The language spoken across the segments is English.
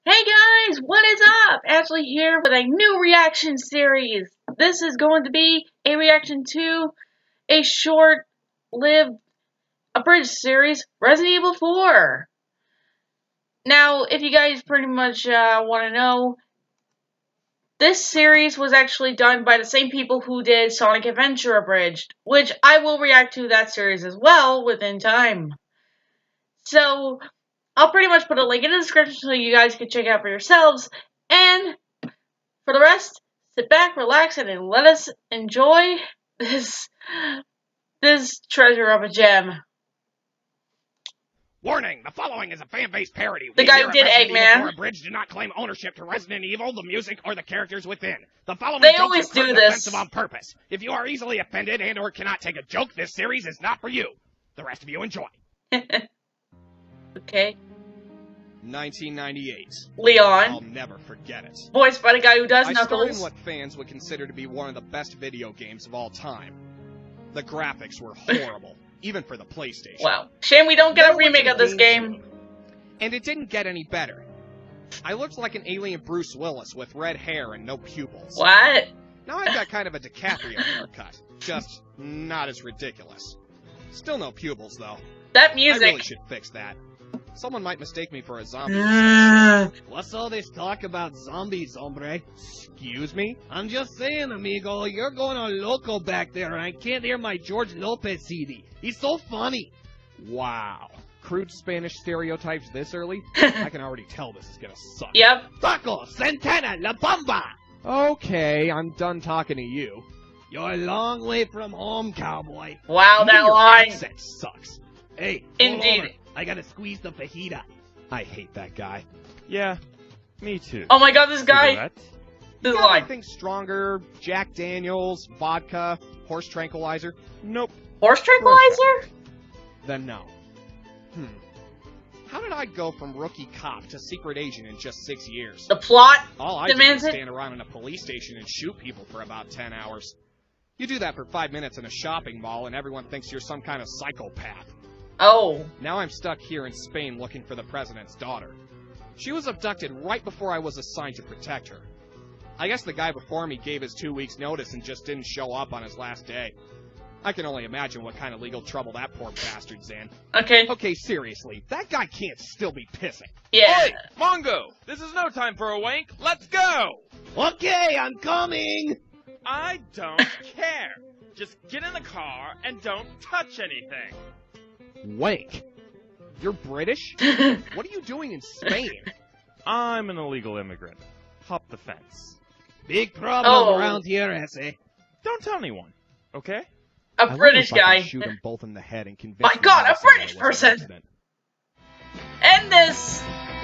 Hey guys, what is up? Ashley here with a new reaction series. This is going to be a reaction to a short-lived abridged series, Resident Evil 4. Now, if you guys pretty much want to know, this series was actually done by the same people who did Sonic Adventure Abridged, which I will react to that series as well within time. So, I'll pretty much put a link in the description so you guys can check it out for yourselves. And for the rest, sit back, relax, and then let us enjoy this treasure of a gem. Warning! The following is a fan-based parody. The guy who did Eggman. Abridged did not claim ownership to Resident Evil, the music, or the characters within. The following They jokes always are do this. offensive on purpose. If you are easily offended and/or cannot take a joke, this series is not for you. The rest of you enjoy. Okay. 1998. Leon. I'll never forget it. Voiced by the guy who does I starred in Knuckles. what fans would consider to be one of the best video games of all time. The graphics were horrible, even for the PlayStation. Wow. Shame we don't get Then a I went remake to of this the game. GameCube, and it didn't get any better. I looked like an alien Bruce Willis with red hair and no pupils. What? Now I've got kind of a DiCaprio haircut, just not as ridiculous. Still no pupils, though. That I music. really should fix that. Someone might mistake me for a zombie. What's all this talk about zombies, hombre? Excuse me? I'm just saying, amigo, you're going on loco back there, and I can't hear my George Lopez CD. He's so funny. Wow. Crude Spanish stereotypes this early? I can already tell this is gonna suck. Yep. Taco, Santana, La Bamba! Okay, I'm done talking to you. You're a long way from home, cowboy. Wow, Even that your line. accent sucks. Hey, Indeed. hold over. I gotta squeeze the fajita. I hate that guy. Yeah, me too. Oh my god, this guy. Cigarette? This Got line. anything stronger? Jack Daniels, vodka, horse tranquilizer? Nope. Horse tranquilizer? Then no. How did I go from rookie cop to secret agent in just 6 years? The plot All I did demands was it. stand around in a police station and shoot people for about 10 hours. You do that for 5 minutes in a shopping mall and everyone thinks you're some kind of psychopath. Oh. Now I'm stuck here in Spain looking for the president's daughter. She was abducted right before I was assigned to protect her. I guess the guy before me gave his 2 weeks notice and just didn't show up on his last day. I can only imagine what kind of legal trouble that poor bastard's in. Okay. Okay, seriously, that guy can't still be pissing. Yeah. Hey, Mongo! This is no time for a wank. Let's go! Okay, I'm coming! I don't care. Just get in the car and don't touch anything. Wank. You're British? What are you doing in Spain? I'm an illegal immigrant. Hop the fence. Big problem Oh. around here, Essie. Don't tell anyone, okay? A British I wonder if I guy. can shoot them both in the head and convince My them God, that a I said British it was an person! accident. End this.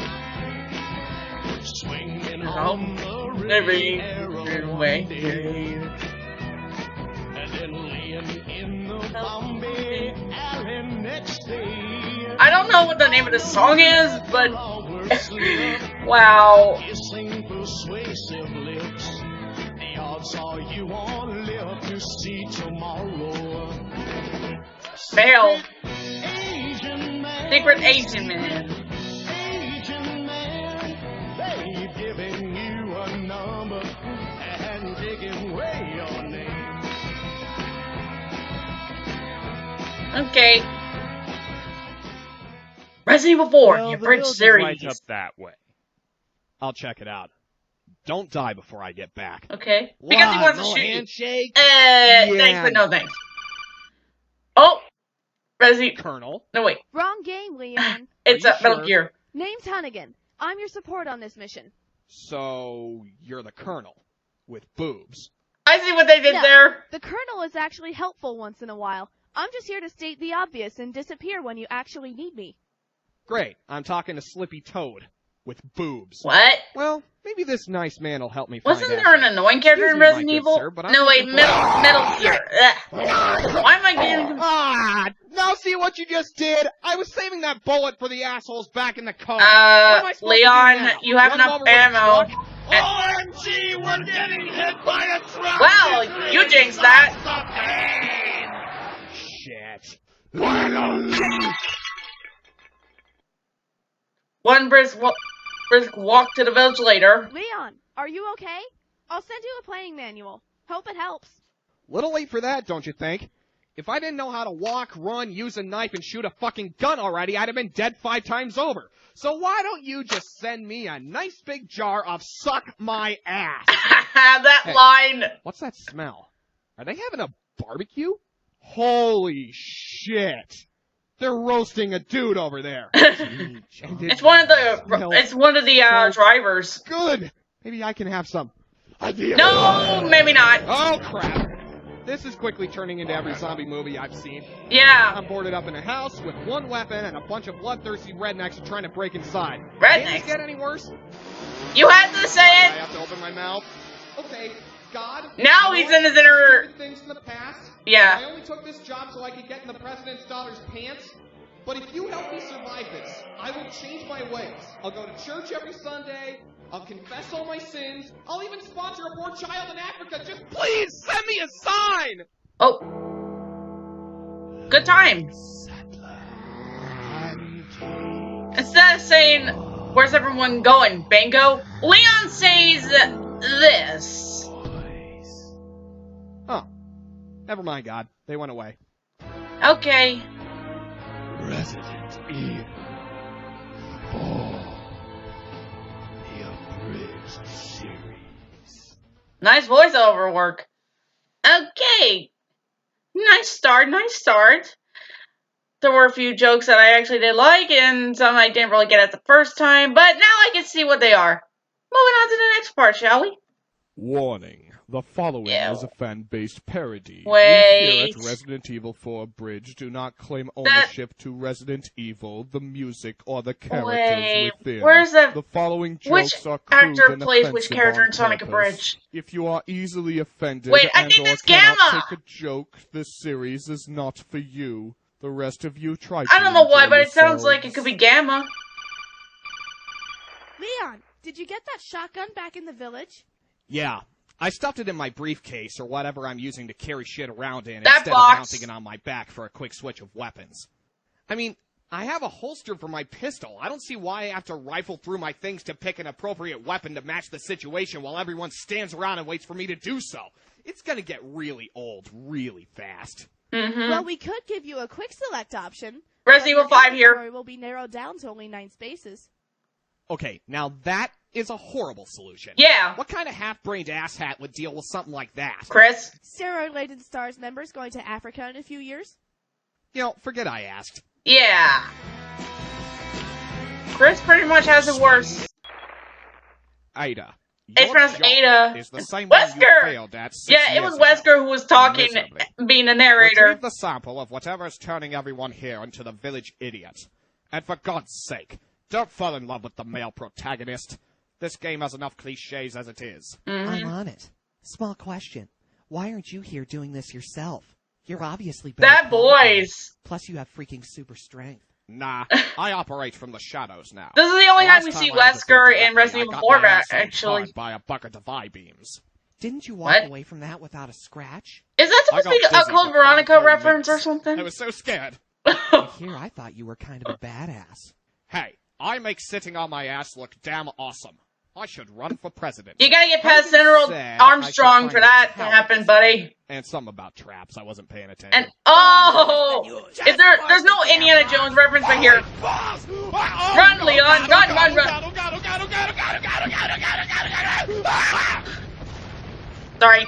Swinging on the Every Riviera way. one day, and then laying in the Bombay alley next day. I don't know what the name of the song is, but Flowers slip, wow. kissing persuasive lips. The odds are you won't live to see tomorrow. Fail. Asian man, Secret Asian man. Asian man, they giving you a number and taking away your name. Okay. Resident Evil 4, Well, the the Abridged village is series. right up that way. I'll check it out. Don't die before I get back. Okay. Because he What, wants no to shoot you. handshake? Thanks, but no thanks. Oh! Resident... Colonel? No, wait. Wrong game, Leon. It's you Metal sure? Gear. Name's Hunnigan. I'm your support on this mission. So, you're the Colonel. With boobs. I see what they did No. there. The Colonel is actually helpful once in a while. I'm just here to state the obvious and disappear when you actually need me. Great, I'm talking to Slippy Toad. With boobs. What? Well, maybe this nice man will help me find Wasn't there an Ashley. annoying character Excuse in me, my Resident good Evil? sir, but I'm No, wait, looking for- Metal Gear. Ugh. Why am I getting... Ah! Now see what you just did? I was saving that bullet for the assholes back in the car. What am I supposed to do Leon, now? you have Run enough over with a ammo. truck? OMG, we're getting hit by a truck! Well, you jinxed that. Shit. One brisk... Brisk walked to the village later. Leon, are you okay? I'll send you a playing manual. Hope it helps. Little late for that, don't you think? If I didn't know how to walk, run, use a knife, and shoot a fucking gun already, I'd have been dead 5 times over. So why don't you just send me a nice big jar of suck my ass? That Hey. line. What's that smell? Are they having a barbecue? Holy shit. They're roasting a dude over there. It's one of the drivers. Good. Maybe I can have some. No, maybe not. Oh, crap. This is quickly turning into every zombie movie I've seen. Yeah. I'm boarded up in a house with one weapon and a bunch of bloodthirsty rednecks trying to break inside. Rednecks? Can't it get any worse? You had to say I it. have to open my mouth. Okay, God. Now he's in his inner. Stupid things from the past. Yeah. I only took this job so I could get in the president's daughter's pants. But if you help me survive this, I will change my ways. I'll go to church every Sunday. I'll confess all my sins. I'll even sponsor a poor child in Africa. Just please send me a sign! Oh. Good time. Instead of saying, where's everyone going, Bango? Leon says this. Oh. Never mind, God. They went away. Okay. Resident Evil 4. The Abridged series. Nice voiceover work. Okay. Nice start. There were a few jokes that I actually did like, and some I didn't really get at the first time, but now I can see what they are. Moving on to the next part, shall we? Warning. The following Ew. is a fan-based parody. Wait. We here at Resident Evil 4 Abridged do not claim ownership to Resident Evil, the music, or the characters Wait, within. where's The following which jokes are crude actor and plays which offensive character on in Sonic purpose. Abridged? If you are easily offended Wait, I and think or that's cannot Gamma. take a joke, this series is not for you. The rest of you try I to don't know why, enjoy but it sounds like it could be Gamma. Leon, did you get that shotgun back in the village? Yeah. I stuffed it in my briefcase or whatever I'm using to carry shit around in That instead box. of mounting it on my back for a quick switch of weapons. I mean, I have a holster for my pistol. I don't see why I have to rifle through my things to pick an appropriate weapon to match the situation while everyone stands around and waits for me to do so. It's gonna get really old really fast. Mm-hmm. Well, we could give you a quick select option. Resident Evil but your 5 here. inventory will be narrowed down to only 9 spaces. Okay, now that is a horrible solution. Yeah. What kind of half-brained asshat would deal with something like that? Chris? Steroid-laden STARS members going to Africa in a few years? You know, forget I asked. Yeah. Chris pretty much has it worse. Ada. It's your pronounced job Ada. is the same one you Wesker! failed at 6 Yeah, it years was ago. Wesker who was talking, Miserably. being the narrator. Retrieve the sample of whatever's turning everyone here into the village idiot. And for God's sake, don't fall in love with the male protagonist. This game has enough cliches as it is. I'm on it. Small question. Why aren't you here doing this yourself? You're obviously better That qualified. voice. Plus you have freaking super strength. Nah, I operate from the shadows now. This is the only time Last we see I had to Wesker say in Resident directly, Evil I 4 got my back, ass hit actually. hard by a bucket of I-beams. Didn't you walk What? away from that without a scratch? Is that supposed I to be got a dizzy Code for Veronica 5 whole reference or minutes. something? I was so scared. Here I thought you were kind of a badass. Hey, I make sitting on my ass look damn awesome. I should run for president. You gotta get past Having General said, I Armstrong should for find a that to talent. happen, buddy. And something about traps. I wasn't paying attention. And is there's no Indiana Jones reference right here. Run, Leon, run. Sorry.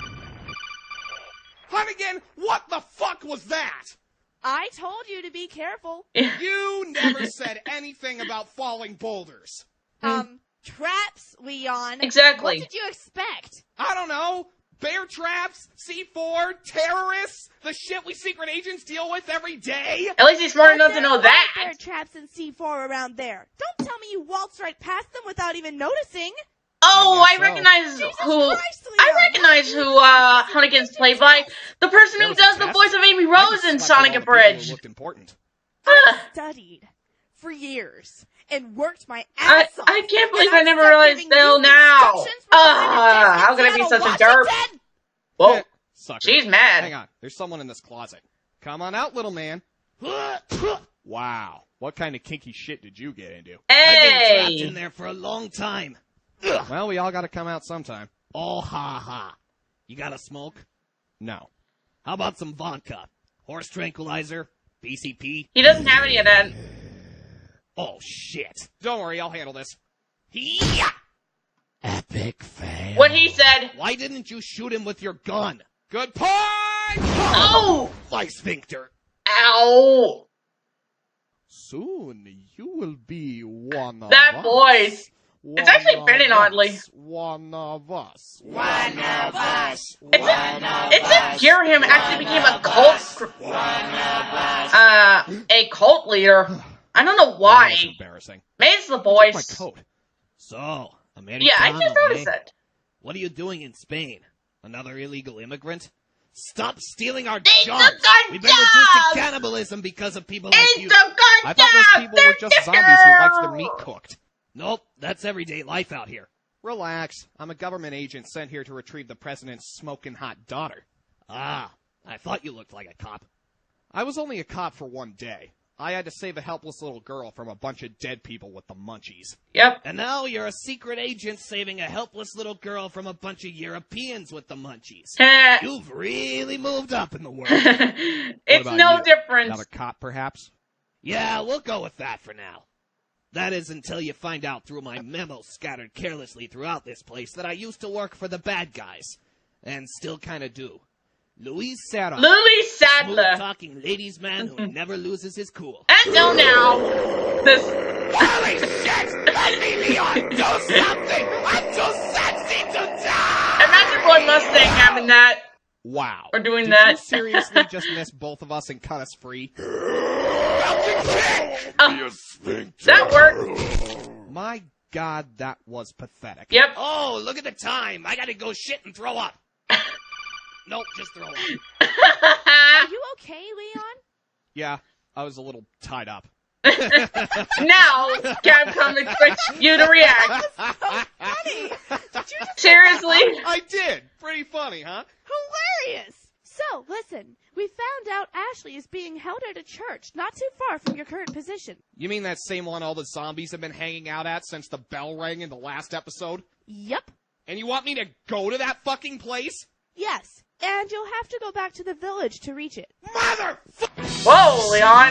Hunnigan, what the fuck was that? I told you to be careful. You never said anything about falling boulders. Traps, Leon. Exactly. What did you expect? I don't know. Bear traps, C4, terrorists, the shit we secret agents deal with every day. At least he's smart enough to There know are that. bear traps and C4 around there. Don't tell me you waltzed right past them without even noticing. Oh, I I guess so. recognize Jesus who. Christ, I Leon. recognize who Hunnigan's played by. The person There who was a does the test? voice of Amy I Rose just in slept with Sonic all the people who Abridged. looked important. Ugh. Studied for years and worked my I ass off. can't believe And I I'm never stuck realized giving till you now. instructions from behind a desk in How could I be Seattle, such a derp? Washington? Whoa, Sucker. she's Hang mad. on. There's someone in this closet. Come on out, little man. Wow. What kind of kinky shit did you get into? I've been trapped Hey! in there for a long time. Well, we all gotta come out sometime. Oh, ha, ha. You got a smoke? No. How about some vodka? Horse tranquilizer? BCP? He doesn't have any of that. Oh, shit. Don't worry, I'll handle this. Yeah! Epic fail. What he said. Why didn't you shoot him with your gun? Good point! Oh! My sphincter. Ow! Soon you will be one of That us. voice. It's actually fitting oddly. One of us. One of us. It's if hear him actually became a cult leader. I don't know That's why. embarrassing. Maybe it's the My voice. coat. So, Americano, Yeah, I just noticed eh? it. What are you doing in Spain? Another illegal immigrant? Stop stealing our They jobs! took our We've been reduced to jobs! cannibalism because of people like It's you. the I thought those people were just zombies who liked their meat cooked. Nope, that's everyday life out here. Relax. I'm a government agent sent here to retrieve the president's smoking hot daughter. Ah, I thought you looked like a cop. I was only a cop for one day. I had to save a helpless little girl from a bunch of dead people with the munchies. Yep. And now you're a secret agent saving a helpless little girl from a bunch of Europeans with the munchies. You've really moved up in the world. It's about no you? difference. Another cop, perhaps? Yeah, we'll go with that for now. That is until you find out through my memos scattered carelessly throughout this place that I used to work for the bad guys. And still kinda do. Luis Serra. Louis Sadler. Smooth-talking ladies man who never loses his cool. Until now. This. Holy shit! Let me, Leon, do something! I'm too sexy to die! Imagine Roy Mustang having that. Wow. Or doing Did that. you seriously just miss both of us and cut us free? That worked. My God, that was pathetic. Yep. Oh, look at the time. I gotta go shit and throw up. Nope, just throw up. Are you okay, Leon? Yeah, I was a little tied up. Now, Capcom expects you to react. Funny. Did you just Seriously? I did. Pretty funny, huh? hilarious? So, listen, we found out Ashley is being held at a church not too far from your current position. You mean that same one all the zombies have been hanging out at since the bell rang in the last episode? Yep. And you want me to go to that fucking place? Yes. And you'll have to go back to the village to reach it. Whoa, Leon.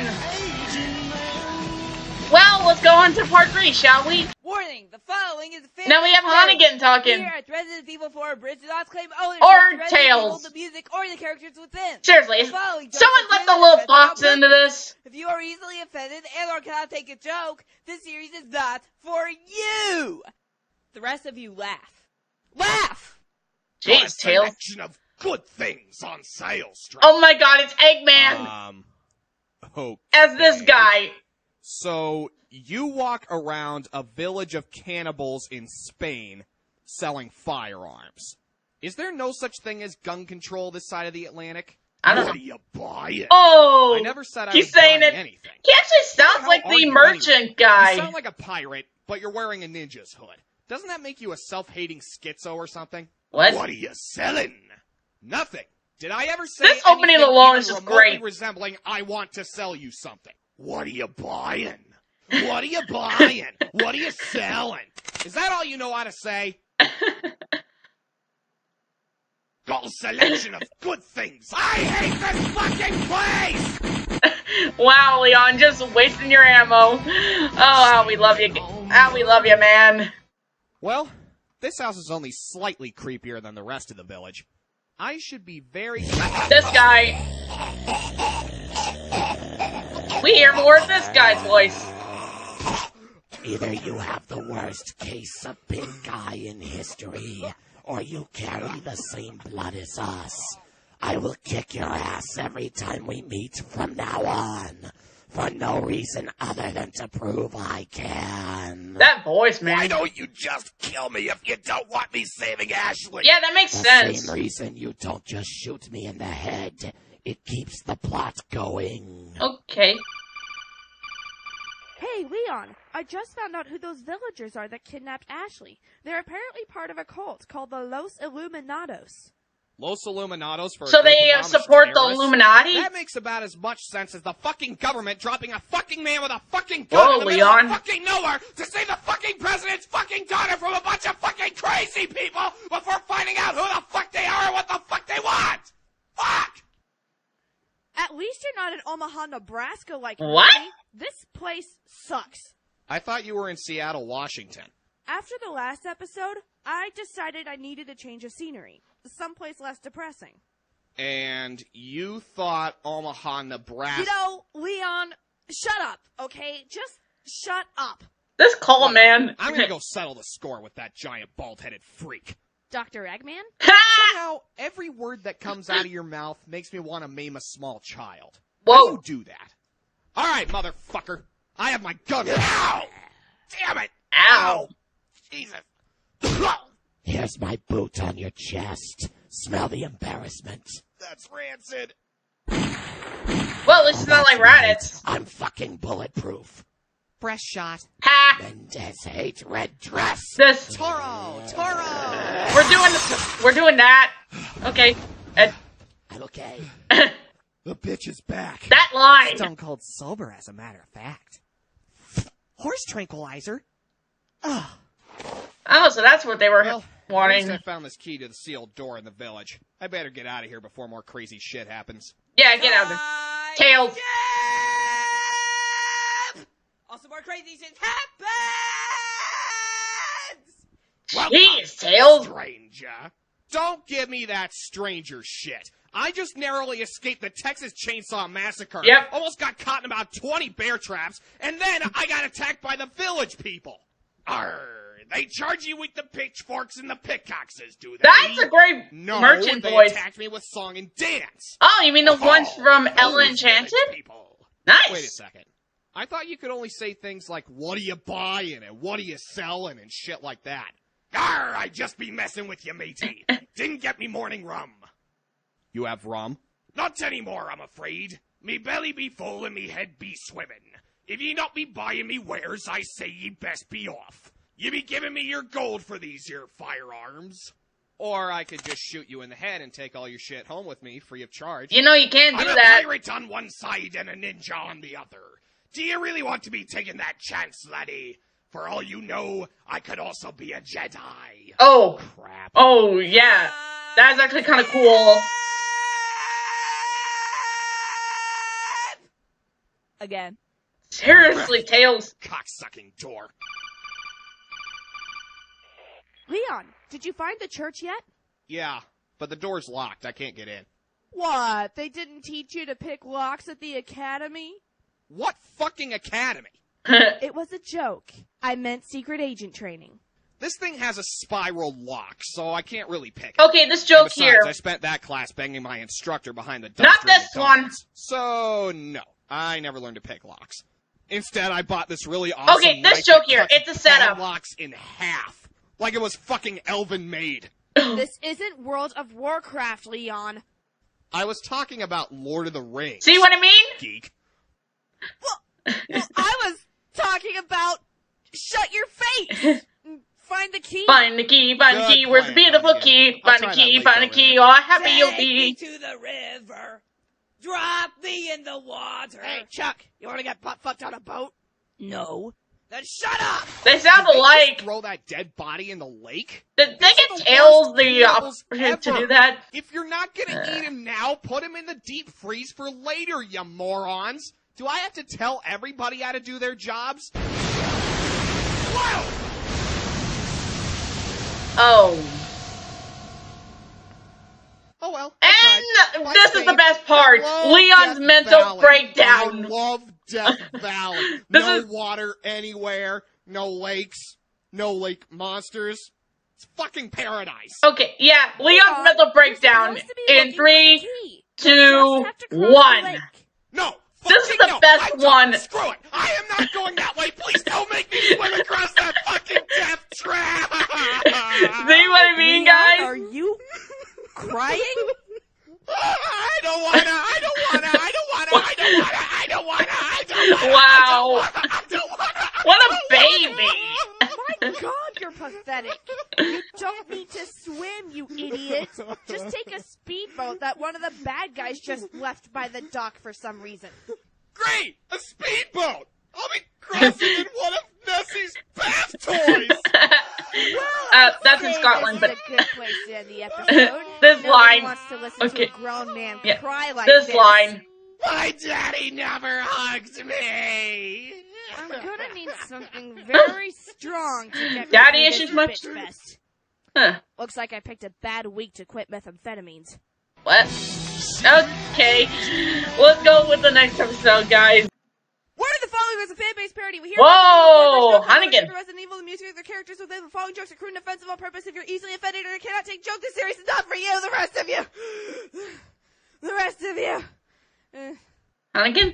Well, let's go on to part 3, shall we? Warning, the following is a Now we have Hannigan talking. Here at Resident Evil 4 Abridged do not claim ownership Or to Resident Tails. Evil, the music, or the characters within. Seriously, The following jokes someone are let the clearly little offensive fox on into purpose. this. If you are easily offended and or cannot take a joke, this series is not for you. The rest of you laugh. Laugh! Jeez, Tails. Selection of good things on sale, Strike. Oh my god, it's Eggman Okay. as this guy. So, you walk around a village of cannibals in Spain selling firearms. Is there no such thing as gun control this side of the Atlantic? I don't What know. are you buying? Oh, I never said I he's was saying buying it. anything. He actually sounds How like are the you merchant anyway? guy. You sound like a pirate, but you're wearing a ninja's hood. Doesn't that make you a self-hating schizo or something? What? What are you selling? Nothing. Did I ever say This opening anything alone even is just remotely great. resembling I want to sell you something? What are you buying? What are you buying? What are you selling? Is that all you know how to say? Got a selection of good things. I hate this fucking place! Wow, Leon, just wasting your ammo. Oh, how we love you. How we love you, man. Well, this house is only slightly creepier than the rest of the village. I should be very... This guy. We hear more of this guy's voice. Either you have the worst case of big guy in history, or you carry the same blood as us. I will kick your ass every time we meet from now on, for no reason other than to prove I can. That voice, man. Why don't you just kill me if you don't want me saving Ashley? Yeah, that makes The sense. same reason you don't just shoot me in the head. It keeps the plot going. Okay. Hey, Leon, I just found out who those villagers are that kidnapped Ashley. They're apparently part of a cult called the Los Illuminados. Los Illuminados for So a group they of Amish support the terrorists? Illuminati? That makes about as much sense as the fucking government dropping a fucking man with a fucking gun Whoa, in the middle of Leon. fucking nowhere to save the fucking president's fucking daughter from a bunch of fucking crazy people before finding out who the fuck they are and what the fuck they want! Fuck! At least you're not in Omaha, Nebraska like What? me. This place sucks. I thought you were in Seattle, Washington. After the last episode, I decided I needed a change of scenery. Someplace less depressing. And you thought Omaha, Nebraska... You know, Leon, shut up, okay? Just shut up. This call, man. I'm gonna go settle the score with that giant bald-headed freak. Dr. Eggman? Somehow, every word that comes out of your mouth makes me want to maim a small child. Whoa. How do you do that? All right, motherfucker. I have my gun. Ow! Damn it! Ow. Jesus. Here's my boot on your chest. Smell the embarrassment. That's rancid. Well, at least it's not like Raditz. I'm fucking bulletproof. Fresh shot. Ha! Mendez hates red dress. This. Toro! We're doing that. Okay. I'm okay. The bitch is back. That line. Stone cold sober, as a matter of fact. Horse tranquilizer. Ugh. Oh, so that's what they were Well, at wanting. least I found this key to the sealed door in the village. I better get out of here before more crazy shit happens. Yeah, get out of there. Tails. Also, more crazy shit happens! Jeez, Tails. Stranger. Don't give me that stranger shit. I just narrowly escaped the Texas Chainsaw Massacre. Yep. Almost got caught in about 20 bear traps, and then I got attacked by the village people. Arr, they charge you with the pitchforks and the pickaxes, do they? That's a great No, merchant they voice. attacked me with song and dance. Oh, you mean the ones from those Ella village Enchanted? people. Nice. Wait a second. I thought you could only say things like, what are you buying and what are you selling and shit like that. Arr, I just be messing with you, matey. Didn't get me morning rum. You have rum? Not anymore, I'm afraid. Me belly be full and me head be swimming. If ye not be buying me wares, I say ye best be off. Ye be giving me your gold for these here firearms. Or I could just shoot you in the head and take all your shit home with me free of charge. You know you can't do I'm that. a pirate on one side and a ninja on the other. Do you really want to be taking that chance, laddie? For all you know, I could also be a Jedi. Oh. Crap. Oh, yeah. That's actually kind of cool. Again. Seriously, Tails. Cocksucking door. Leon, did you find the church yet? Yeah, but the door's locked. I can't get in. What? They didn't teach you to pick locks at the academy? What fucking academy? It was a joke. I meant secret agent training. This thing has a spiral lock, so I can't really pick it. Okay, this joke Besides, here. I spent that class banging my instructor behind the dumpster. Not this at McDonald's. one. So, no. I never learned to pick locks. Instead, I bought this really awesome Okay, this knife joke that here. cuts It's a setup. locks in half. Like it was fucking elven made. This isn't World of Warcraft, Leon. I was talking about Lord of the Rings. See what I mean? Geek. Well, I was talking about shut your face. Find the key. Find the key, find the Good key. Where's the plan, beautiful Hunnigan. key? I'll Find the try key, that find the later, key. man. Oh, happy you'll Take me be. to the river. Drop me in the water. Hey, Chuck, you want to get butt fucked on a boat? No. Then shut up! They sound Did they alike. just throw that dead body in the lake? Did they These get are the Tails worst the cannibals opportunity to ever. do that? If you're not gonna eat him now, put him in the deep freeze for later, you morons. Do I have to tell everybody how to do their jobs? Whoa! Oh. Oh well. And My this is the state. best part. I love Leon's Death mental Valley. breakdown. I love Death Valley. This No is- water anywhere. No lakes. No lake monsters. It's fucking paradise. Okay, yeah, Leon's mental breakdown in 3, 2, 1. No. This is fucking the no. best one. Screw it. I am not going that way. Please don't make me swim across that fucking death trap. See what I mean, guys? Are you crying? I don't wanna. Wow. What a baby. My God, you're pathetic. You don't need to swim, you idiot. Just take a speedboat that one of the bad guys just left by the dock for some reason. Great! A speedboat! I'll be crossing in one of Nessie's bath toys! That's in Scotland, this is a good place to end the episode. This Nobody line. wants to listen to a grown man cry like This line. My daddy never hugged me. I'm gonna need something very strong to get me Daddy through issues this much? bitch fest. Huh. Looks like I picked a bad week to quit methamphetamines. What? Okay. Let's go with the next episode, guys. Word of the following was a fan-based parody. We hear Whoa! Hannigan. Resident Evil, the music of the characters within the following jokes are crude and offensive on purpose. If you're easily offended or cannot take jokes this series, is not for you. The rest of you. The rest of you. Hannigan?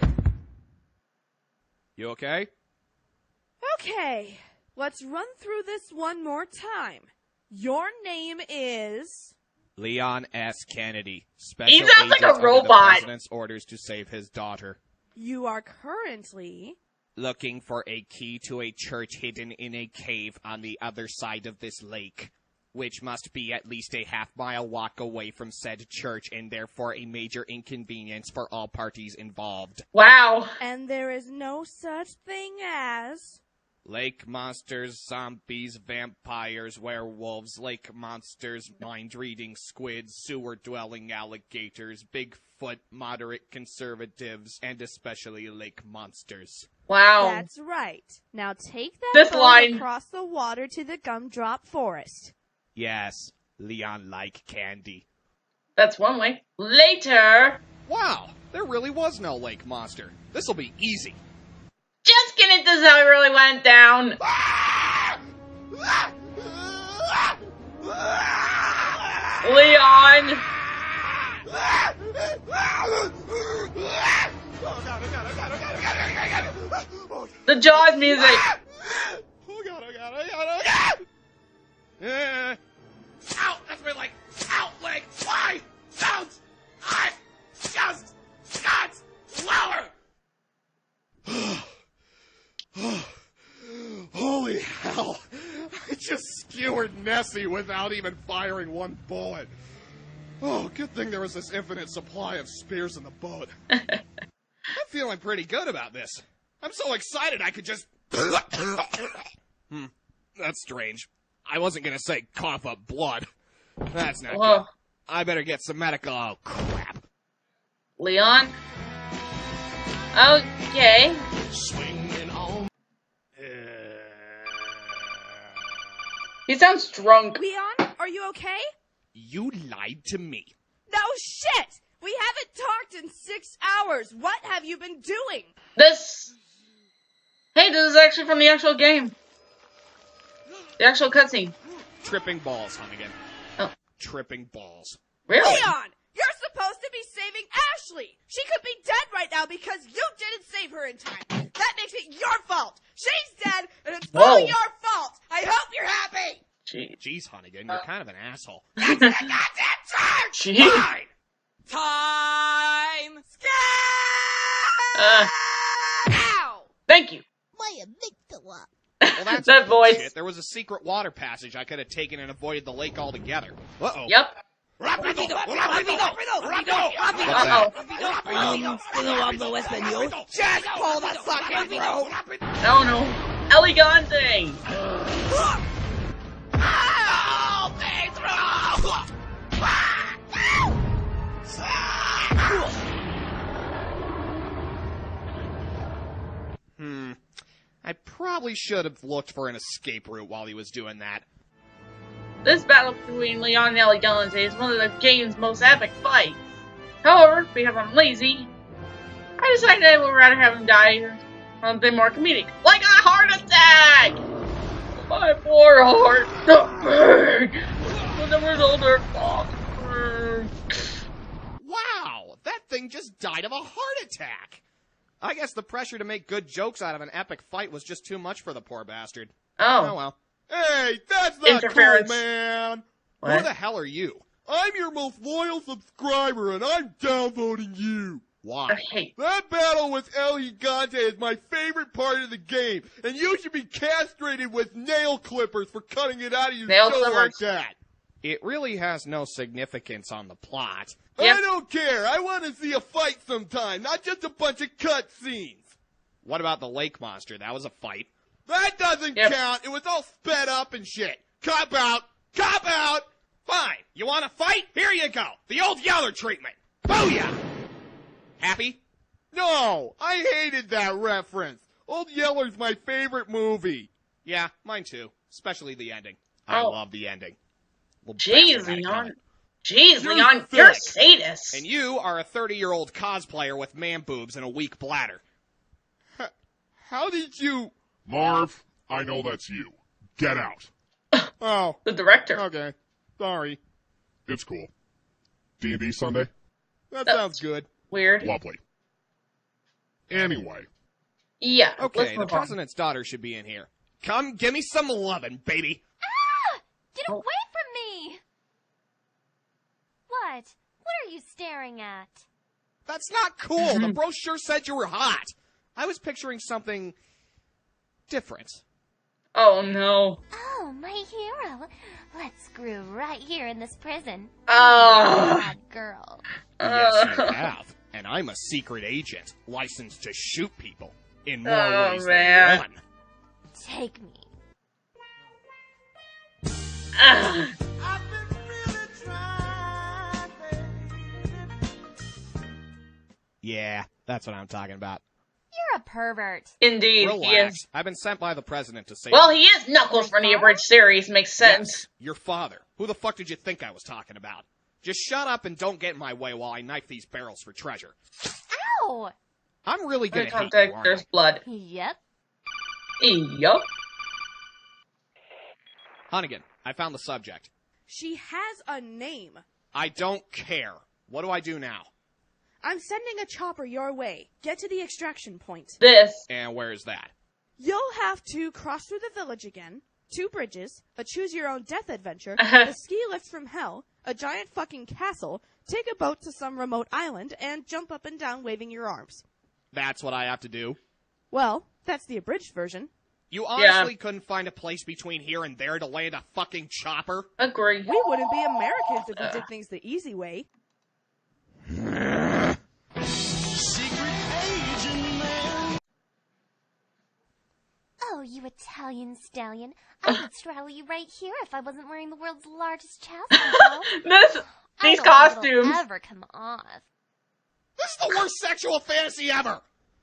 You okay? Okay. Let's run through this one more time. Your name is... Leon S. Kennedy, special He sounds like agent a under robot. the president's orders to save his daughter. You are currently... Looking for a key to a church hidden in a cave on the other side of this lake, which must be at least a half-mile walk away from said church and therefore a major inconvenience for all parties involved. Wow. And there is no such thing as... Lake monsters, zombies, vampires, werewolves, lake monsters, mind-reading squids, sewer-dwelling alligators, Bigfoot, moderate conservatives, and especially lake monsters. Wow. That's right. Now take that This boat line. across the water to the gumdrop forest. Yes, Leon like candy. That's one way. Later. Wow, there really was no lake monster. This'll be easy. Just kidding, this is how it really went down. Leon. The Jaws music. Oh god. Ow! That's my leg! Ow! Leg! Why? Don't! I just got lower! Holy hell! I just skewered Nessie without even firing one bullet. Oh, good thing there was this infinite supply of spears in the boat. I'm feeling pretty good about this. I'm so excited I could just... That's strange. I wasn't gonna say cough up blood. That's not Whoa. good. I better get some medical... Oh, crap. Leon. Okay. Swinging on. He sounds drunk. Leon, are you okay? You lied to me. No shit! We haven't talked in 6 hours. What have you been doing? This. Hey, this is actually from the actual game. The actual cutscene. Tripping balls, Hunnigan. Oh. Tripping balls. Really? Leon, you're supposed to be saving Ashley. She could be dead right now because you didn't save her in time. That makes it your fault. She's dead, and it's Whoa. all your fault. I hope you're happy. Jeez, Hunnigan, you're kind of an asshole. That's the goddamn church! Jeez. Fine! Time skip! Ow! Thank you. My amygdala. Well, that's That voice. bullshit. There was a secret water passage I could have taken and avoided the lake altogether. Uh-oh. Yep. Rápido! Uh-oh. Just pull the fucking rope! No, no. Elegante. Oh, Pedro! I probably should have looked for an escape route while he was doing that. This battle between Leon and Elegante is one of the game's most epic fights. However, because I'm lazy, I decided I would rather have him die something more comedic, like a heart attack! My poor heart, the big, but the result are Wow, that thing just died of a heart attack. I guess the pressure to make good jokes out of an epic fight was just too much for the poor bastard. Oh well. Hey, that's not Interference. cool, man! Who the hell are you? I'm your most loyal subscriber, and I'm downvoting you! Why? Okay. That battle with El Gigante is my favorite part of the game, and you should be castrated with nail clippers for cutting it out of your Nail show like clippers? that. It really has no significance on the plot. Yep. I don't care. I want to see a fight sometime, not just a bunch of cutscenes. What about the lake monster? That was a fight. That doesn't Yep. count. It was all sped up and shit. Cop out. Cop out. Fine. You want to fight? Here you go. The old Yeller treatment. Booyah! Happy? No, I hated that reference. Old Yeller's my favorite movie. Yeah, mine too. Especially the ending. I Oh. love the ending. Well, Jeez, bastard had it Leon. coming. Jeez, You're Leon, you're a sick. sadist. And you are a 30-year-old cosplayer with man boobs and a weak bladder. How did you... Marv, I know that's you. Get out. Oh, The director. okay. Sorry. It's cool. D&D Sunday? That sounds good. Weird. Lovely. Anyway, Yeah. Okay, let's the move on. president's daughter should be in here. Come, give me some lovin', baby. Get Oh. away from me! What? What are you staring at? That's not cool. The brochure said you were hot. I was picturing something different. Oh no. Oh, my hero. Let's screw right here in this prison. Oh. Bad girl. Yes, you have. And I'm a secret agent, licensed to shoot people in more Oh, ways man. than one. Take me. Ugh. Yeah, that's what I'm talking about. You're a pervert. Indeed, he Relax. is. I've been sent by the president to say. Well, he is Knuckles from the Abridged series. Makes sense. Yes, your father. Who the fuck did you think I was talking about? Just shut up and don't get in my way while I knife these barrels for treasure. Ow! I'm really Eye gonna hate contact, you, aren't there's I? blood. Yep. Yup. Hunnigan, I found the subject. She has a name. I don't care. What do I do now? I'm sending a chopper your way. Get to the extraction point. This. And where is that? You'll have to cross through the village again, 2 bridges, a choose-your-own-death adventure, a ski lift from hell, a giant fucking castle, take a boat to some remote island, and jump up and down waving your arms. That's what I have to do? Well, that's the abridged version. You honestly couldn't find a place between here and there to land a fucking chopper? Agree. We wouldn't be Americans if we did things the easy way. Oh, you Italian stallion. I would straddle you right here if I wasn't wearing the world's largest chastity belt. These I don't think costumes. it'll ever come off. This is the worst sexual fantasy ever!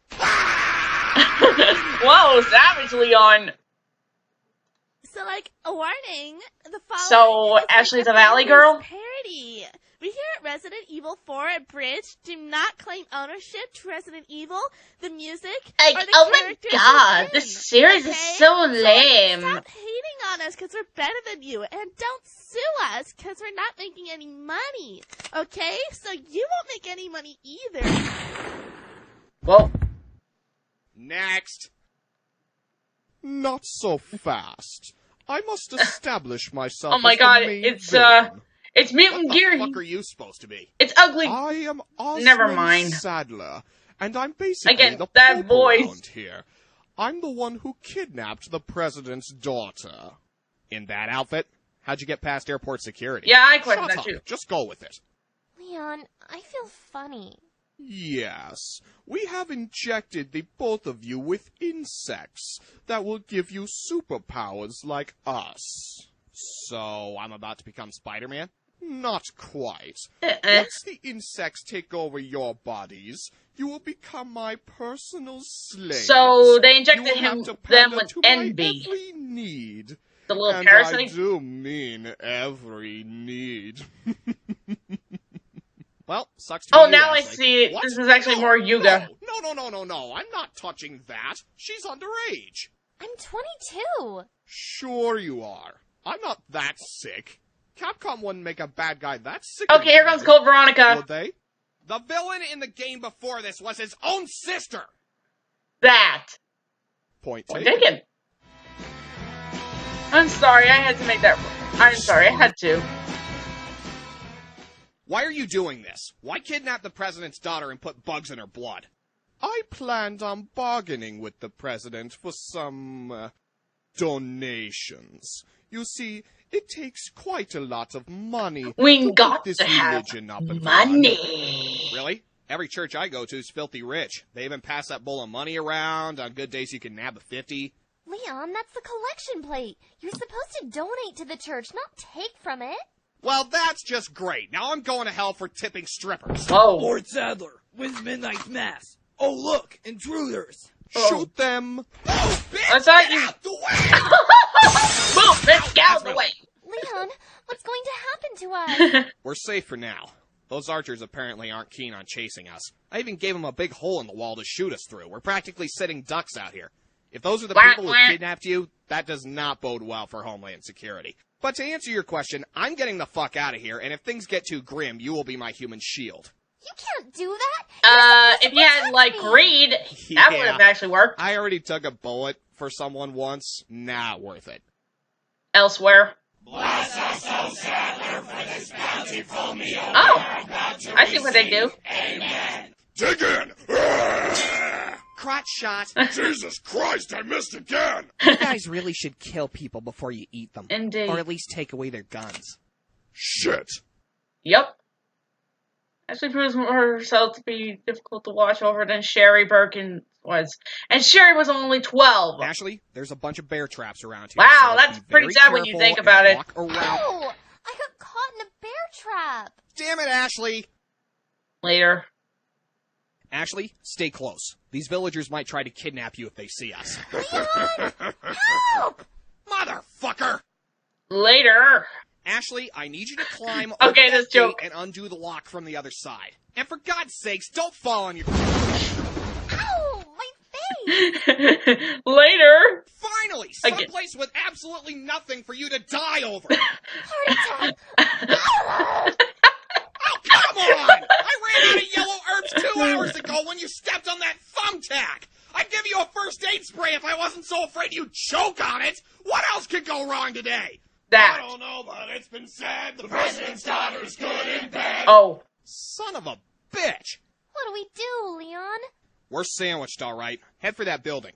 Whoa, savage, Leon. So, like, a warning, the following So, is, like, Ashley's a a Valley family's girl? parody. We here at Resident Evil 4 Abridged do not claim ownership to Resident Evil, the music, Like, or the oh my characters god, within, this series okay? is so lame. Stop hating on us because we're better than you, and don't sue us because we're not making any money, okay? So you won't make any money either. Well, Next. Not so fast. I must establish myself. oh my as the god, main it's villain. it's Mutant What the Gear. fuck are you supposed to be? It's ugly. I am Osmond Never mind. Sadler, and I'm basically Again, the that Pope voice. around here. I'm the one who kidnapped the president's daughter. In that outfit? How'd you get past airport security? Yeah, I question Shut that up. too. Just go with it. Leon, I feel funny. Yes, we have injected the both of you with insects that will give you superpowers like us. So, I'm about to become Spider-Man? Not quite. Uh-uh. Once the insects take over your bodies, you will become my personal slaves. So they injected You will have him to them pander with to my envy. every need. The little And parasite. I do mean every need. Well, sucks to be Oh, you, now I Ashley. see. What? This is actually No, more Yuga. No. I'm not touching that. She's underage. I'm 22. Sure you are. I'm not that sick. Capcom wouldn't make a bad guy that sick. Okay, here comes Cold Veronica. Would they? The villain in the game before this was his own sister. That. Point Well, taken. taken. I'm sorry, I had to make that. I'm sorry, I had to. Why are you doing this? Why kidnap the president's daughter and put bugs in her blood? I planned on bargaining with the president for some donations. You see, it takes quite a lot of money We to got keep this to have religion up and running. money. Really? Every church I go to is filthy rich. They even pass that bowl of money around. On good days, you can nab a 50. Leon, that's the collection plate. You're supposed to donate to the church, not take from it. Well, that's just great. Now I'm going to hell for tipping strippers. Oh. Lord Sadler, when's midnight mass? Oh, look, intruders. Shoot them. Oh, bitch, I thought get you... out the way! Move, bitch, get out of the way. Leon, what's going to happen to us? We're safe for now. Those archers apparently aren't keen on chasing us. I even gave them a big hole in the wall to shoot us through. We're practically sitting ducks out here. If those are the people who kidnapped you, that does not bode well for Homeland Security. But to answer your question, I'm getting the fuck out of here, and if things get too grim, you will be my human shield. You can't do that. If you had, like, greed, that would have actually worked. I already took a bullet for someone once. Not worth it. Elsewhere. Bless us, O Sadler, for this bountiful meal. Oh, I see what they do. Amen. Dig in! Crotch shot. Jesus Christ, I missed again! You guys really should kill people before you eat them. Indeed. Or at least take away their guns. Shit. Yep. Actually proves herself to be difficult to watch over than Sherry Birkin was. And Sherry was only 12. Ashley, there's a bunch of bear traps around here. Wow, so that's be pretty very sad when you careful think and about it. walk around. Oh, I got caught in a bear trap. Damn it, Ashley. Later. Ashley, stay close. These villagers might try to kidnap you if they see us. Leon, help! Motherfucker! Later. Ashley, I need you to climb Okay, over this that joke. gate and undo the lock from the other side. And for God's sakes, don't fall on your... Ow, my face! Later. Finally! Again. Someplace with absolutely nothing for you to die over! Heart attack! Oh, come on! I ran out of yellow herbs 2 hours ago when you stepped on that thumbtack! I'd give you a first aid spray if I wasn't so afraid you'd choke on it! What else could go wrong today? That. I don't know, but it's been said the president's daughter's good and bad. Oh. Son of a bitch! What do we do, Leon? We're sandwiched, all right. Head for that building.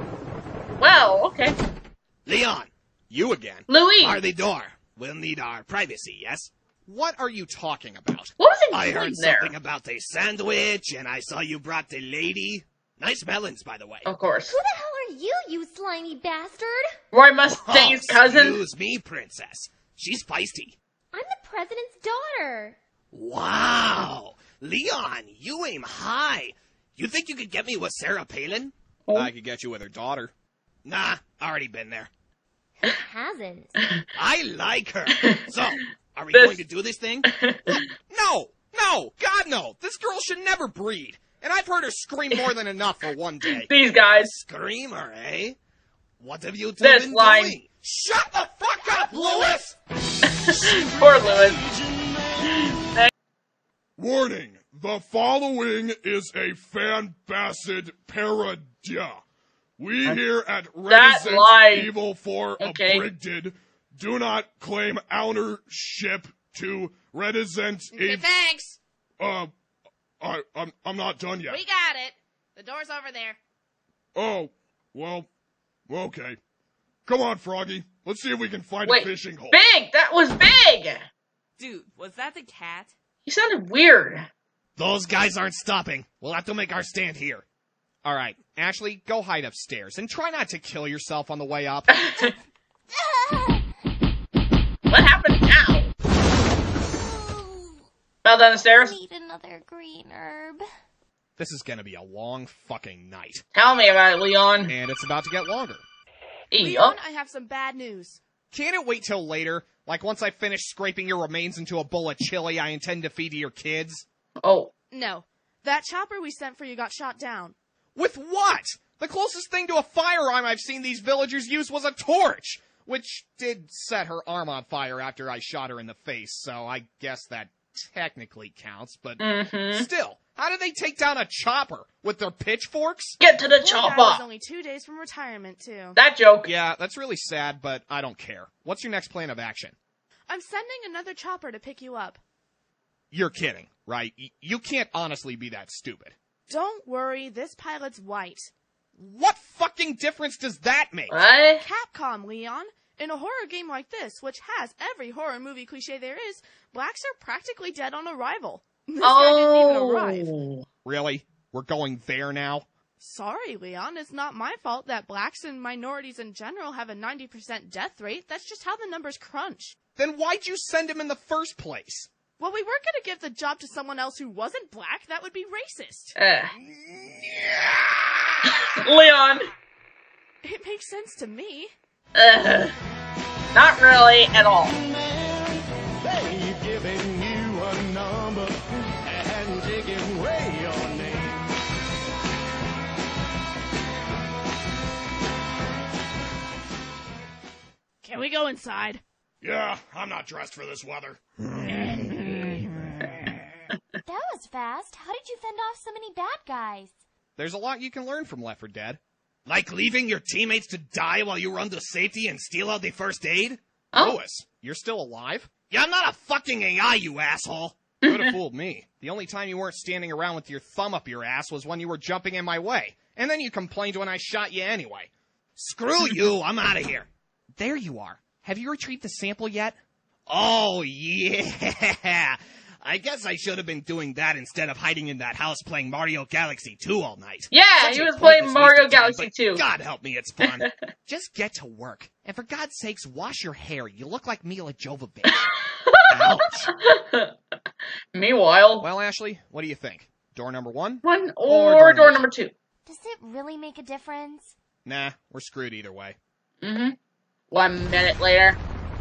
Well, okay. Leon! You again. Louis. Bar the door. We'll need our privacy, yes? What are you talking about? What was I he heard doing there? something about a sandwich, and I saw you brought the lady. Nice melons, by the way. Of course. Who the hell are you, you slimy bastard? Roy Mustang's cousin. Excuse me, princess. She's feisty. I'm the president's daughter. Wow. Leon, you aim high. You think you could get me with Sarah Palin? Oh. I could get you with her daughter. Nah, already been there. Who hasn't? I like her. So, are we This- going to do this thing? No! No! God, no! This girl should never breed. And I've heard her scream more than enough for one day. These guys. Screamer, eh? What have you two This been line. doing? Shut the fuck up, Lewis! Poor Lewis. Warning, the following is a fan-based parody. We here at Reticence line. Evil for Okay. Abridged do not claim ownership to Reticent Okay, Evil. thanks. I'm not done yet. We got it. The door's over there. Oh, well, okay. Come on, Froggy. Let's see if we can find Wait. a fishing hole. Big. That was big. Dude, was that the cat? He sounded weird. Those guys aren't stopping. We'll have to make our stand here. All right, Ashley, go hide upstairs and try not to kill yourself on the way up. What happened now? Fell down the I stairs? need another green herb. This is gonna be a long fucking night. Tell me about it, Leon. And it's about to get longer. Leon, I have some bad news. Can't it wait till later? Like once I finish scraping your remains into a bowl of chili I intend to feed to your kids? Oh. No. That chopper we sent for you got shot down. With what? The closest thing to a firearm I've seen these villagers use was a torch, which did set her arm on fire after I shot her in the face, so I guess that technically counts, but still, how did they take down a chopper? With their pitchforks? Get to the Poor guy was chopper. only 2 days from retirement, too. That joke. Yeah, that's really sad, but I don't care. What's your next plan of action? I'm sending another chopper to pick you up. You're kidding, right? You can't honestly be that stupid. Don't worry, this pilot's white. What fucking difference does that make? What? Capcom, Leon. In a horror game like this, which has every horror movie cliche there is, blacks are practically dead on arrival. This guy didn't even arrive. Really? We're going there now? Sorry, Leon, it's not my fault that blacks and minorities in general have a 90% death rate. That's just how the numbers crunch. Then why'd you send him in the first place? Well, we weren't going to give the job to someone else who wasn't black. That would be racist. Leon. It makes sense to me. Not really at all. They've given you a number and taken away your name. Can we go inside? Yeah, I'm not dressed for this weather. That was fast. How did you fend off so many bad guys? There's a lot you can learn from Left 4 Dead. Like leaving your teammates to die while you run to safety and steal out the first aid? Oh. Lewis, you're still alive? Yeah, I'm not a fucking AI, you asshole. Could have fooled me. The only time you weren't standing around with your thumb up your ass was when you were jumping in my way. And then you complained when I shot you anyway. Screw you, I'm out of here. There you are. Have you retrieved the sample yet? Oh, yeah. I guess I should have been doing that instead of hiding in that house playing Mario Galaxy 2 all night. Yeah, Such he a was playing pointless Mario waste of time, Galaxy but 2. God help me, it's fun. Just get to work. And for God's sakes, wash your hair. You look like Mila Jovovich. Ouch. Meanwhile, Well, Ashley, what do you think? Door number 1? one or door number 2. Does it really make a difference? Nah, we're screwed either way. 1 minute later.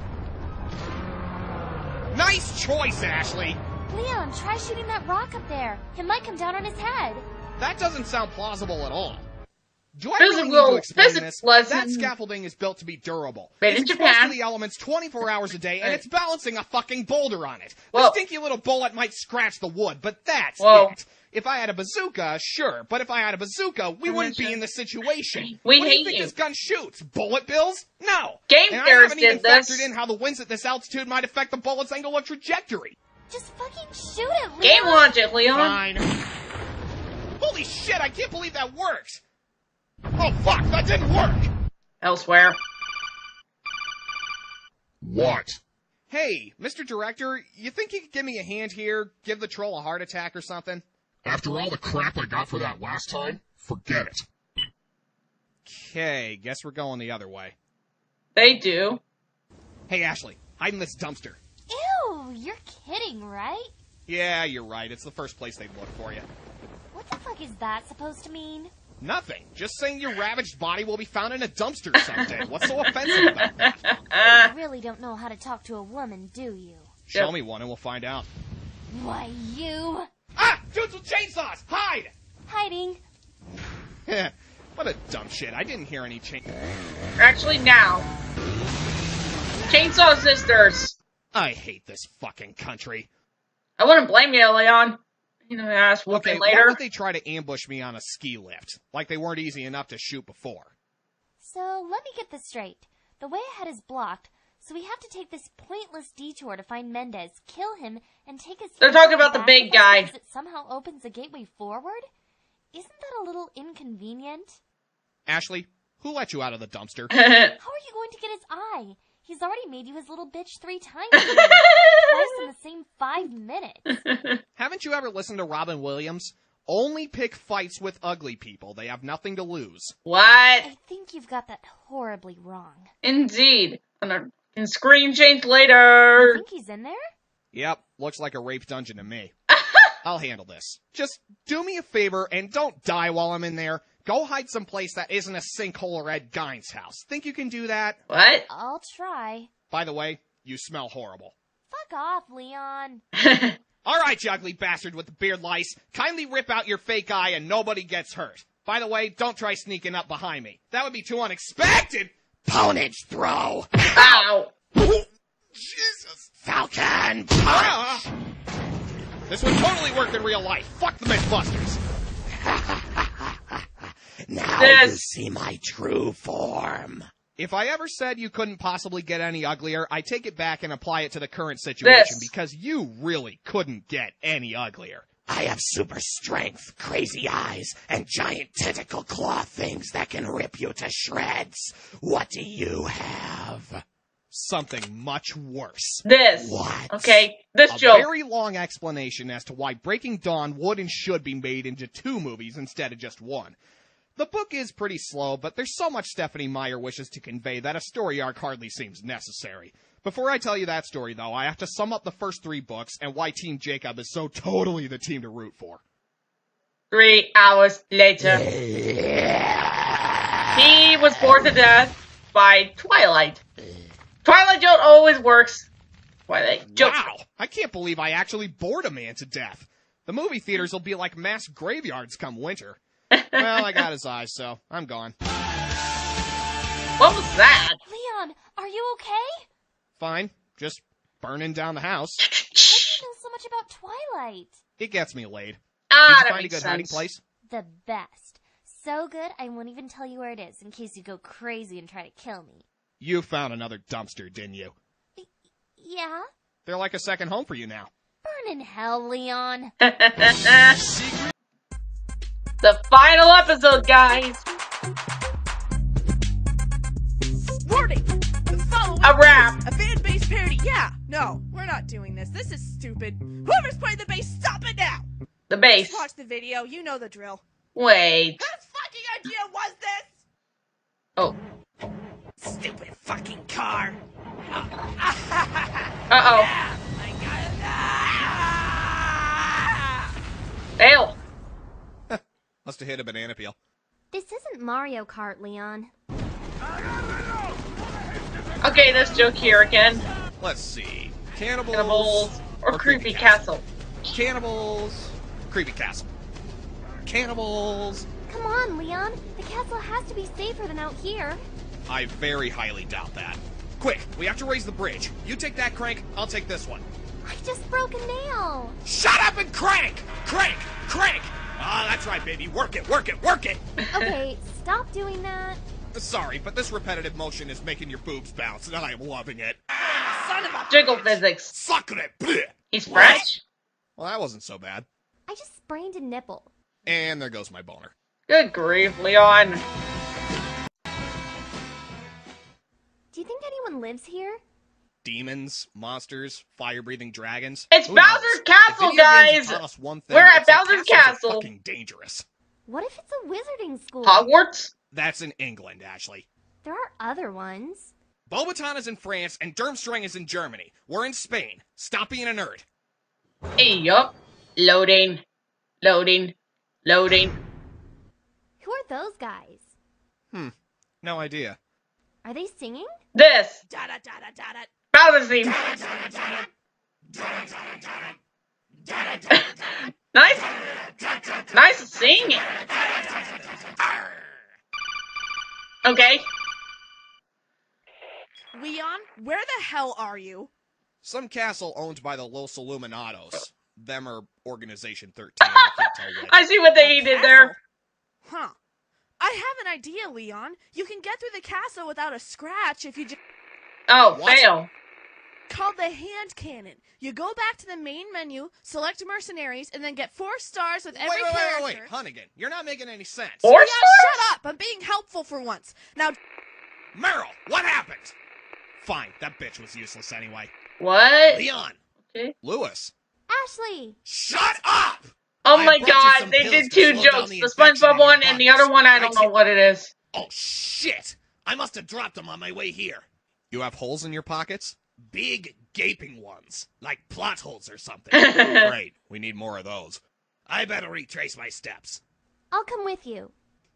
Nice choice, Ashley! Leon, try shooting that rock up there. It might come down on his head. That doesn't sound plausible at all. Do I Physical- really need to explain physics this? lesson. That scaffolding is built to be durable. Made in It's exposed Japan. to the elements 24 hours a day, and Right. it's balancing a fucking boulder on it. Whoa. The stinky little bullet might scratch the wood, but that's Whoa. it. If I had a bazooka, sure, but if I had a bazooka, we wouldn't be in this situation. We what do you hate think you. this gun shoots? Bullet bills? No. Game and I Theorist haven't even did this. factored in how the winds at this altitude might affect the bullet's angle of trajectory. Just fucking shoot it, Leon. Game logic, Leon. Fine. Holy shit, I can't believe that worked. Oh fuck, that didn't work. Elsewhere. What? Hey, Mr. Director, you think you could give me a hand here? Give the troll a heart attack or something? After all the crap I got for that last time, forget it. Okay, guess we're going the other way. They do. Hey, Ashley, hide in this dumpster. Ew, you're kidding, right? Yeah, you're right. It's the first place they'd look for you. What the fuck is that supposed to mean? Nothing. Just saying your ravaged body will be found in a dumpster someday. What's so offensive about that? You really don't know how to talk to a woman, do you? Show me one and we'll find out. Why, you... Ah! Dudes with chainsaws! Hide! Hiding. What a dumb shit. I didn't hear any chain... Actually, now. Chainsaw Sisters. I hate this fucking country. I wouldn't blame you, Leon. You know, ass whooping Okay, why later. would they try to ambush me on a ski lift? Like they weren't easy enough to shoot before. So, let me get this straight. The way ahead is blocked, so we have to take this pointless detour to find Mendez, kill him, and take his... They're talking about the back big with us guy. because it somehow opens the gateway forward? Isn't that a little inconvenient? Ashley, who let you out of the dumpster? How are you going to get his eye? He's already made you his little bitch 3 times today. Twice in the same 5 minutes. Haven't you ever listened to Robin Williams? Only pick fights with ugly people. They have nothing to lose. What? I think you've got that horribly wrong. Indeed. And screen change later. You think he's in there? Yep, looks like a rape dungeon to me. I'll handle this. Just do me a favor and don't die while I'm in there. Go hide someplace that isn't a sinkhole or Ed Gein's house. Think you can do that? What? I'll try. By the way, you smell horrible. Fuck off, Leon. All right, you ugly bastard with the beard lice. Kindly rip out your fake eye and nobody gets hurt. By the way, don't try sneaking up behind me. That would be too unexpected. Ponage throw. Ow. Jesus. Falcon punch. This would totally work in real life. Fuck the Mythbusters. Now This- you see my true form. If I ever said you couldn't possibly get any uglier, I take it back and apply it to the current situation because you really couldn't get any uglier. I have super strength, crazy eyes, and giant tentacle claw things that can rip you to shreds. What do you have? Something much worse. This. What? Okay, this A joke. very long explanation as to why Breaking Dawn would and should be made into 2 movies instead of just 1. The book is pretty slow, but there's so much Stephanie Meyer wishes to convey that a story arc hardly seems necessary. Before I tell you that story, though, I have to sum up the first 3 books and why Team Jacob is so totally the team to root for. 3 hours later. He was bored to death by Twilight. Twilight joke always works. Twilight joke. Wow! I can't believe I actually bored a man to death. The movie theaters will be like mass graveyards come winter. Well, I got his eyes, so I'm gone. What was that? Leon, are you okay? Fine. Just burning down the house. How do you know so much about Twilight? It gets me laid. Ah, Did you that find a makes good sense. hiding place? The best. So good, I won't even tell you where it is in case you go crazy and try to kill me. You found another dumpster, didn't you? Yeah? They're like a second home for you now. Burn in hell, Leon. The final episode, guys. Warning! The following A wrap. is a fan-based parody. Yeah, no, we're not doing this. This is stupid. Whoever's playing the bass, stop it now! The bass. Just watch the video. You know the drill. Wait. Whose fucking idea was this? Oh. Stupid fucking car. Uh-oh. Fail. Must have hit a banana peel. This isn't Mario Kart, Leon. Okay, this joke here again. Let's see. Cannibals, Cannibals or Creepy Castle. Cannibals, Creepy Castle. Cannibals. Come on, Leon. The castle has to be safer than out here. I very highly doubt that. Quick, we have to raise the bridge. You take that crank, I'll take this one. I just broke a nail. Shut up and crank! Crank! Crank! Ah, that's right, baby. Work it, work it, work it! Okay, stop doing that. Sorry, but this repetitive motion is making your boobs bounce, and I am loving it. Son of a... Jiggle physics. Suck it! Bleh. He's French? Well, that wasn't so bad. I just sprained a nipple. And there goes my boner. Good grief, Leon. Do you think anyone lives here? Demons, monsters, fire-breathing dragons. It's Who Bowser's knows? Castle, If video games guys! have taught us one thing, We're at it's that Bowser's castles are Castle. fucking dangerous. What if it's a wizarding school? Hogwarts? That's in England, Ashley. There are other ones. Beauxbaton is in France, and Durmstrang is in Germany. We're in Spain. Stop being a nerd. Hey, yup. Loading. Loading. Loading. Who are those guys? No idea. Are they singing? This. Da-da-da-da-da-da. Bowser's theme. Nice. Nice singing. Okay. Leon, where the hell are you? Some castle owned by the Los Illuminados. Them or Organization 13. I can't tell which. I see what they did there. Huh. I have an idea, Leon. You can get through the castle without a scratch if you just... Oh, What? fail. Called the hand cannon. You go back to the main menu, select mercenaries, and then get 4 stars with every character. Wait, Hunnigan. You're not making any sense. Four Leon, stars? shut up! I'm being helpful for once. Now, Meryl, what happened? Fine, that bitch was useless anyway. What? Leon. Okay. Lewis. Ashley! Shut up! Oh I my brought you god, some they pills did to 2 slow down jokes. the The infection SpongeBob in your one and the bodies. other one, I don't know what it is. Oh, shit! I must have dropped them on my way here. You have holes in your pockets? Big, gaping ones. Like plot holes or something. Great. We need more of those. I better retrace my steps. I'll come with you.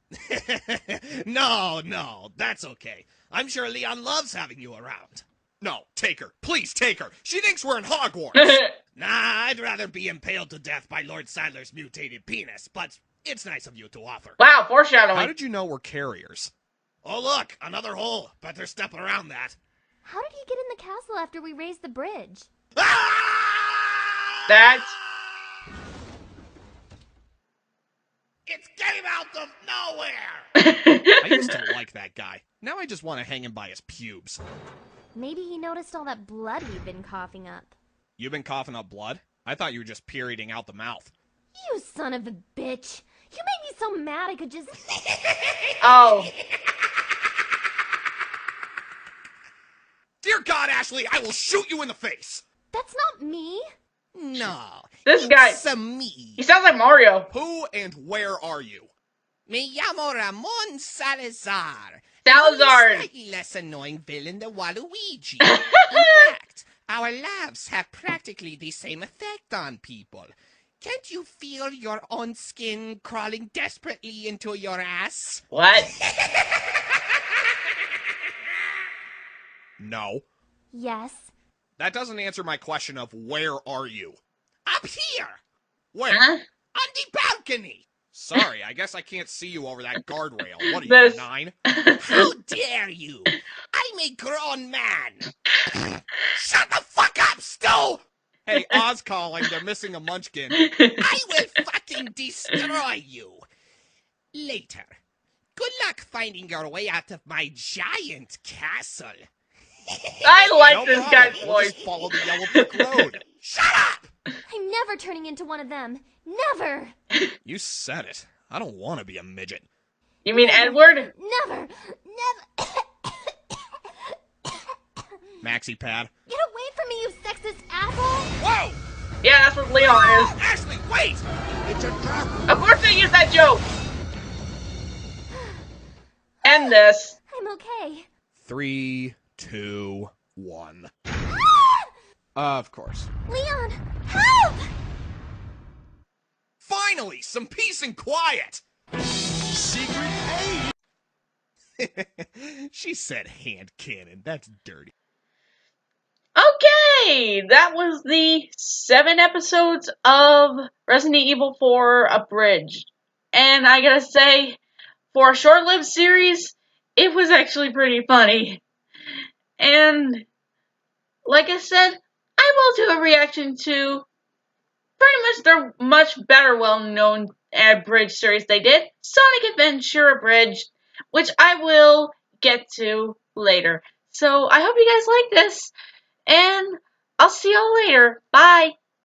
No, that's okay. I'm sure Leon loves having you around. No, take her. Please take her. She thinks we're in Hogwarts. Nah, I'd rather be impaled to death by Lord Sadler's mutated penis, but it's nice of you to offer. Wow, foreshadowing. How did you know we're carriers? Oh, look, another hole. Better step around that. How did he get in the castle after we raised the bridge? That's... It came out of nowhere! I used to like that guy. Now I just want to hang him by his pubes. Maybe he noticed all that blood we've been coughing up. You've been coughing up blood? I thought you were just perioding out the mouth. You son of a bitch. You made me so mad I could just... Oh. Dear God, Ashley, I will shoot you in the face! That's not me. No. This guy. It's me. He sounds like Mario. Who and where are you? Me llamo Ramon Salazar. Salazar. Slightly less annoying villain than Waluigi. In fact, our labs have practically the same effect on people. Can't you feel your own skin crawling desperately into your ass? What? No. Yes. That doesn't answer my question of where are you? Up here! Where? Huh? On the balcony! Sorry, I guess I can't see you over that guardrail. What are you, This- 9? How dare you! I'm a grown man! Shut the fuck up, Stu! Hey, Oz calling, they're missing a munchkin. I will fucking destroy you! Later. Good luck finding your way out of my giant castle. I like No this problem. guy's We'll voice. just follow the yellow brick road. Shut up! I'm never turning into one of them. Never. You said it. I don't want to be a midget. You mean Edward? Never. Never. Maxi pad. Get away from me, you sexist asshole. Whoa! Yeah, that's what Leon is. Ashley, wait! It's a trap! Of course they use that joke. End this. I'm okay. 3, 2, 1. Of course. Leon, help! Finally, some peace and quiet! Secret aid! She said hand cannon. That's dirty. Okay, that was the 7 episodes of Resident Evil 4 Abridged. And I gotta say, for a short-lived series, it was actually pretty funny. And, like I said, I will do a reaction to pretty much their much better well-known Abridged series they did, Sonic Adventure Abridged, which I will get to later. So, I hope you guys like this, and I'll see y'all later. Bye!